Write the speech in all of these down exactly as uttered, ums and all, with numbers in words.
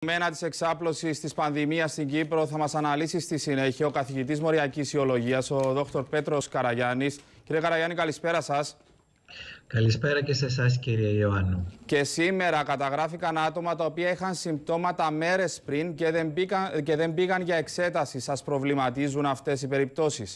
Μένα της εξάπλωσης της πανδημίας στην Κύπρο θα μας αναλύσει στη συνέχεια ο καθηγητής μοριακής ιολογίας, ο δόκτωρ Πέτρος Καραγιάννης. Κύριε Καραγιάννη, καλησπέρα σας. Καλησπέρα και σε εσάς, κύριε Ιωάννου. Και σήμερα καταγράφηκαν άτομα τα οποία είχαν συμπτώματα μέρες πριν και δεν πήγαν, και δεν πήγαν για εξέταση. Σας προβληματίζουν αυτές οι περιπτώσεις?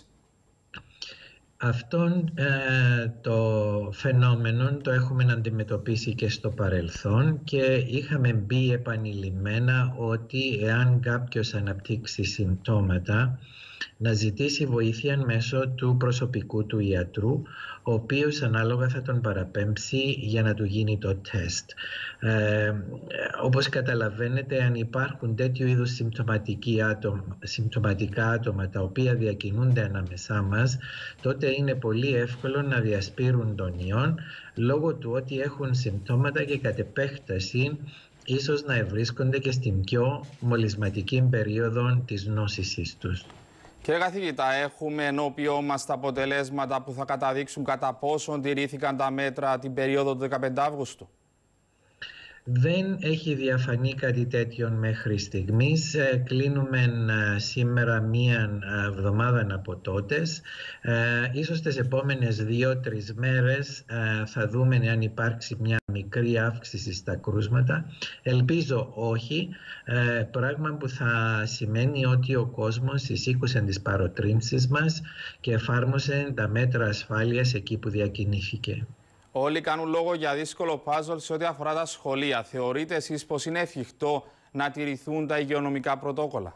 Αυτόν ε, το φαινόμενο το έχουμε αντιμετωπίσει και στο παρελθόν και είχαμε μπει επανειλημμένα ότι εάν κάποιος αναπτύξει συμπτώματα να ζητήσει βοήθεια μέσω του προσωπικού του ιατρού, ο οποίος ανάλογα θα τον παραπέμψει για να του γίνει το τεστ. Ε, όπως καταλαβαίνετε, αν υπάρχουν τέτοιου είδους συμπτωματικοί άτομα, συμπτωματικά άτομα τα οποία διακινούνται ανάμεσά μας, τότε είναι πολύ εύκολο να διασπείρουν τον ιόν λόγω του ότι έχουν συμπτώματα και κατ' επέκταση ίσως να ευρίσκονται και στην πιο μολυσματική περίοδο της νόσησης τους. Κύριε καθηγητά, έχουμε ενώπιό μας τα αποτελέσματα που θα καταδείξουν κατά πόσον τηρήθηκαν τα μέτρα την περίοδο του δεκαπέντε Αυγούστου. Δεν έχει διαφανεί κάτι τέτοιο μέχρι στιγμής. Κλείνουμε σήμερα μία εβδομάδα από τότες. Ίσως τις επόμενες δύο-τρεις μέρες θα δούμε αν υπάρξει μια μικρή αύξηση στα κρούσματα. Ελπίζω όχι, πράγμα που θα σημαίνει ότι ο κόσμος εισήκουσε τις παροτρύνσεις μας και εφάρμοσε τα μέτρα ασφάλειας εκεί που διακινήθηκε. Όλοι κάνουν λόγο για δύσκολο puzzle σε ό,τι αφορά τα σχολεία. Θεωρείτε εσείς πως είναι εφικτό να τηρηθούν τα υγειονομικά πρωτόκολλα?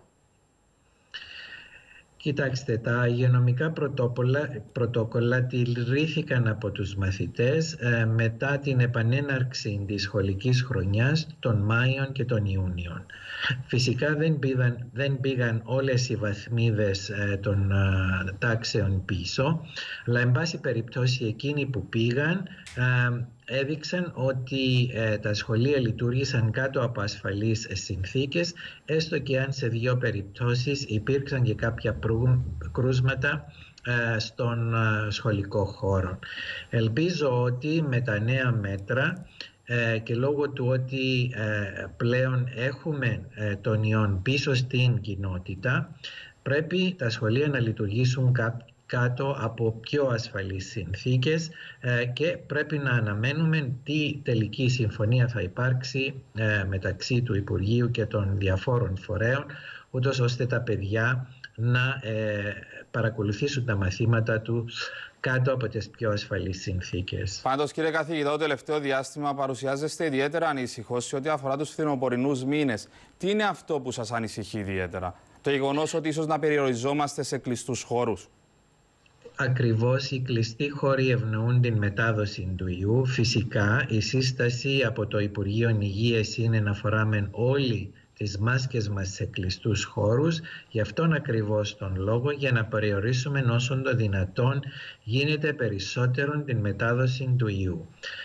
Κοιτάξτε, τα υγειονομικά πρωτόκολλα, πρωτόκολλα τηρήθηκαν από τους μαθητές ε, μετά την επανέναρξη της σχολικής χρονιάς τον Μάιο και τον Ιούνιο. Φυσικά δεν πήγαν, δεν πήγαν όλες οι βαθμίδες ε, των ε, τάξεων πίσω, αλλά εν πάση περιπτώσει εκείνοι που πήγαν ε, έδειξαν ότι ε, τα σχολεία λειτουργήσαν κάτω από ασφαλείς συνθήκες, έστω και αν σε δύο περιπτώσεις υπήρξαν και κάποια κρούσματα ε, στον ε, σχολικό χώρο. Ελπίζω ότι με τα νέα μέτρα ε, και λόγω του ότι ε, πλέον έχουμε ε, τον ιόν πίσω στην κοινότητα, πρέπει τα σχολεία να λειτουργήσουν κάπου κάτω από πιο ασφαλείς συνθήκες ε, και πρέπει να αναμένουμε τι τελική συμφωνία θα υπάρξει ε, μεταξύ του Υπουργείου και των διαφόρων φορέων, ούτως ώστε τα παιδιά να ε, παρακολουθήσουν τα μαθήματα τους κάτω από τις πιο ασφαλείς συνθήκες. Πάντως, κύριε καθηγητά, το τελευταίο διάστημα παρουσιάζεστε ιδιαίτερα ανήσυχος σε ό,τι αφορά τους φθινοπορεινούς μήνες. Τι είναι αυτό που σας ανησυχεί ιδιαίτερα? Το γεγονός ότι ίσως να περιοριζόμαστε σε κλειστούς χώρους? Ακριβώς, οι κλειστοί χώροι ευνοούν την μετάδοση του ιού. Φυσικά η σύσταση από το Υπουργείο Υγείας είναι να φοράμε όλοι τις μάσκες μας σε κλειστούς χώρους, γι' αυτόν ακριβώς τον λόγο, για να περιορίσουμε όσον το δυνατόν γίνεται περισσότερο την μετάδοση του ιού.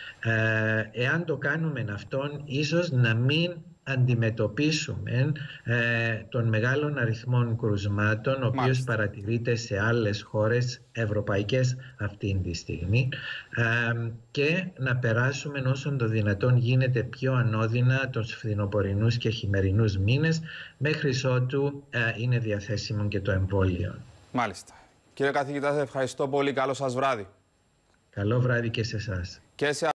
Ε, εάν το κάνουμε αυτόν, ίσως να μην αντιμετωπίσουμε ε, των μεγάλων αριθμών κρουσμάτων, ο οποίος παρατηρείται σε άλλες χώρες ευρωπαϊκές αυτή τη στιγμή, ε, και να περάσουμε όσον το δυνατόν γίνεται πιο ανώδυνα τους φθινοπορεινούς και χειμερινούς μήνες, μέχρι ότου ε, είναι διαθέσιμο και το εμβόλιο. Μάλιστα. Κύριε καθηγητά, σας ευχαριστώ πολύ. Καλό σας βράδυ. Καλό βράδυ και σε εσάς. Και σε